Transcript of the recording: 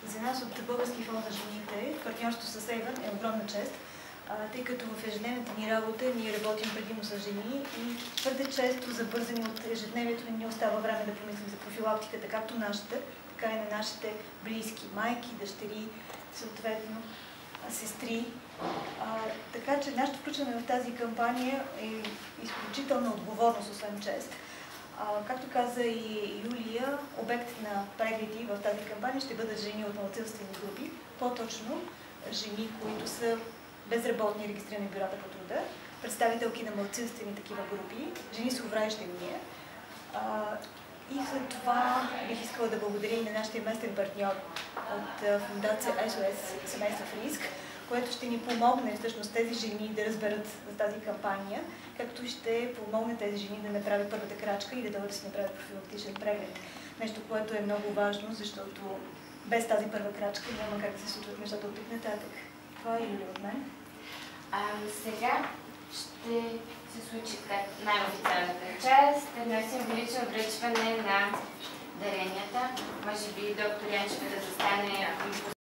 За нас от Български фонд за жените, партньорство с Avon е огромна чест, тъй като в ежедневната ни работа ние работим предимно с жени и твърде често забързани от ежедневието ни остава време да помислим за профилактиката, както нашата, така и на нашите близки, майки, дъщери, съответно сестри. Така че нашето включване в тази кампания е изключителна отговорност, освен чест. Както каза и Юлия, обект на прегледи в тази кампания ще бъдат жени от малцинствени групи, по-точно жени, които са безработни, регистрирани в бюрата по труда, представителки на малцинствени такива групи, жени с увреждания. И след това бих искала да благодаря и на нашия местен партньор от фундация SOS Семейства в риск, което ще ни помогне всъщност тези жени да разберат за тази кампания, както ще помогне тези жени да направят първата крачка и да дойдат да си направят профилактичен преглед. Нещо, което е много важно, защото без тази първа крачка няма как да се случват нещата от тук нататък. Това е Юлия от мен. Сега ще се случи най-официалната част, едно символично връчване на даренията. Може би доктор Янчева да застане